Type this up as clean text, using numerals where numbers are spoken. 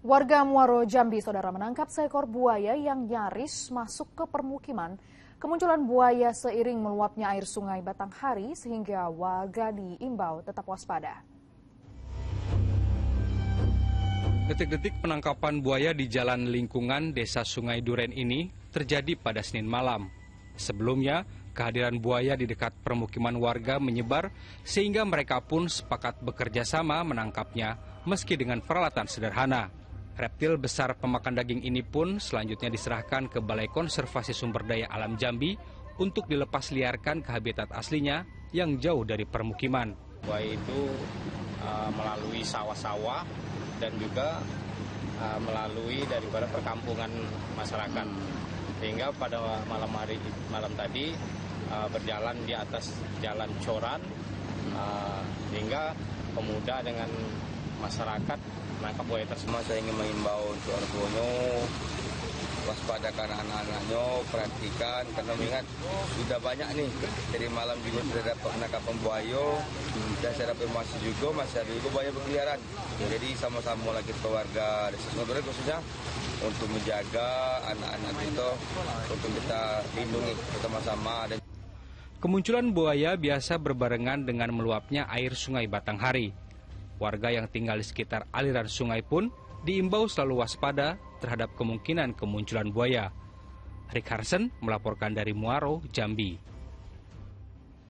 Warga Muaro, Jambi, saudara, menangkap seekor buaya yang nyaris masuk ke permukiman. Kemunculan buaya seiring meluapnya air sungai Batanghari sehingga warga diimbau tetap waspada. Detik-detik penangkapan buaya di jalan lingkungan Desa Sungai Duren ini terjadi pada Senin malam. Sebelumnya, kehadiran buaya di dekat permukiman warga menyebar sehingga mereka pun sepakat bekerja sama menangkapnya meski dengan peralatan sederhana. Reptil besar pemakan daging ini pun selanjutnya diserahkan ke Balai Konservasi Sumber Daya Alam Jambi untuk dilepas liarkan ke habitat aslinya yang jauh dari permukiman. Buaya itu melalui sawah-sawah dan juga melalui daripada perkampungan masyarakat. Sehingga pada malam tadi berjalan di atas jalan coran, sehingga pemuda dengan masyarakat menangkap buaya tersebut. Saya ingin mengimbau untuk orang tuanya, waspadakan anak-anaknya, perhatikan, karena mengingat sudah banyak nih, dari malam juga sudah dapat penangkapan buaya, dan saya dapat informasi juga masih ada juga buaya berkeliaran. Jadi sama-sama lagi keluarga Desa Sungai Duren khususnya untuk menjaga anak-anak kita, untuk kita lindungi bersama-sama. Kemunculan buaya biasa berbarengan dengan meluapnya air sungai Batanghari. Warga yang tinggal di sekitar aliran sungai pun diimbau selalu waspada terhadap kemungkinan kemunculan buaya. Rick Harsen melaporkan dari Muaro, Jambi.